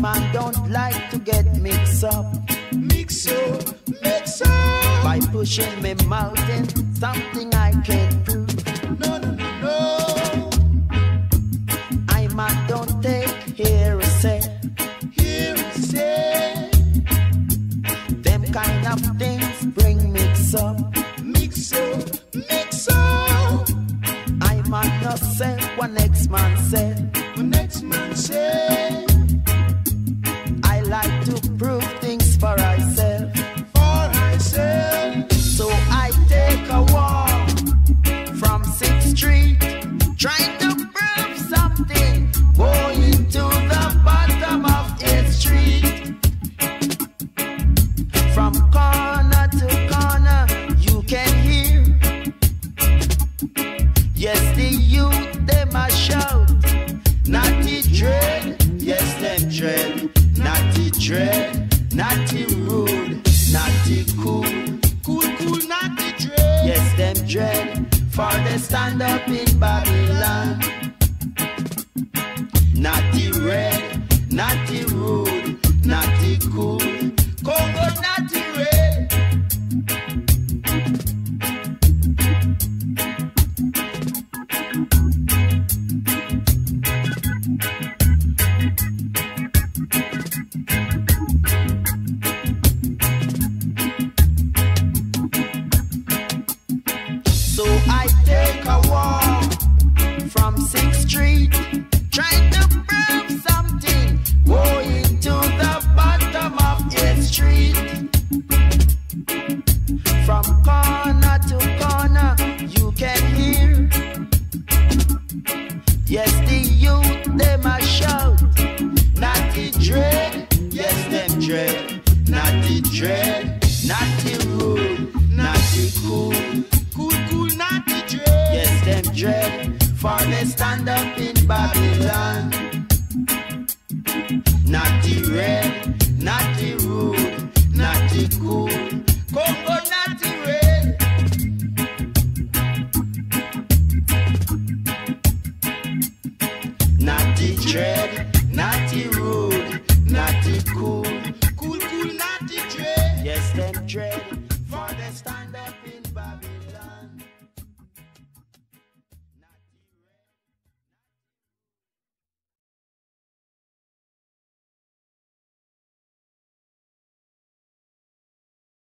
man don't like to get mixed up. Mix up, mix up. By pushing me mouth in something I can't prove. No, no, no, no. I man don't take hearsay. Hearsay. Them kind of things bring mix up. Mix up, mix up. I man not say what next man said. The next man say. I like to prove things for myself. For myself. So I take a walk from 6th Street, trying to prove something, going to the bottom of 8th Street. From corner to corner, you can hear. Yes, the youth, them a shout. Natty dread, yes, them dread. Natty dread, natty rude, natty cool. Cool, cool, natty dread. Yes, them dread, for they stand up in Babylon. Natty red, natty rude, natty cool. Congo natty red. So I take a walk from 6th Street, trying to prove something, going to the bottom of 8th Street. From corner to corner, you can hear. Yes, the youth, them a shout. Natty dread, yes, them dread. Natty dread, natty rude, natty cool. Cool, cool, natty dread. Yes, them dread, for they stand up in Babylon. Natty red, natty rude, natty cool. Congo natty red. Natty dread, natty rude.